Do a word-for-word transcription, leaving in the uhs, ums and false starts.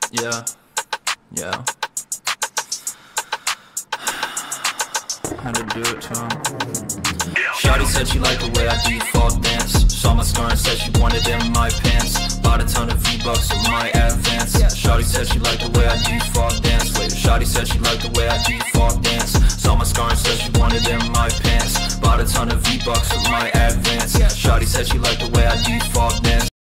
Yeah, yeah. Had to do it to him. Shawty said she liked the way I default dance. Saw my scar and said she wanted it in my pants. Bought a ton of V-Bucks with my advance. Shawty said she liked the way I default dance. Wait, Shawty said she liked the way I default dance. Saw my scar and said she wanted it in my pants. Bought a ton of V-Bucks with my advance. Shawty said she liked the way I default dance.